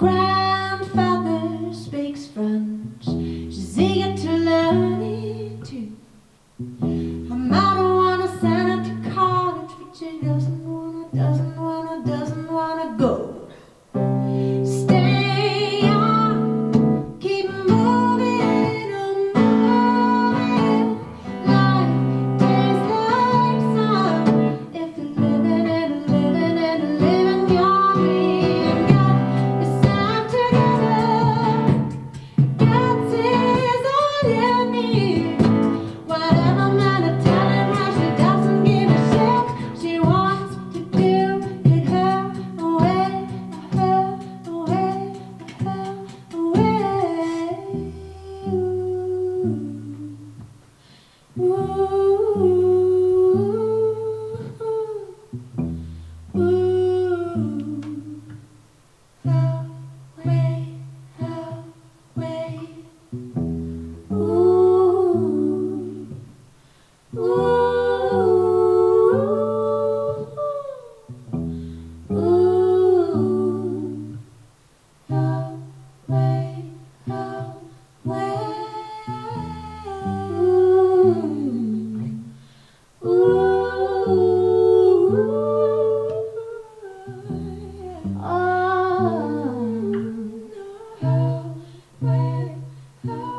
grandfather speaks French. She's eager to learn it too. Her mother wanna send her to college, but she doesn't wanna go. Stay on, keep moving on, moving. Life tastes like sun if you're living and living and living your dream. Get yourself together. Guts is all you need. Whatever man is telling her, she doesn't give a shit. She wants to do it her way, her way, her way. Ooh. Ooh. Ooh. Her way, her way. Ooh. Ooh. Ooh. Her way, her way. Ooh. Ooh. Oh. Her way, her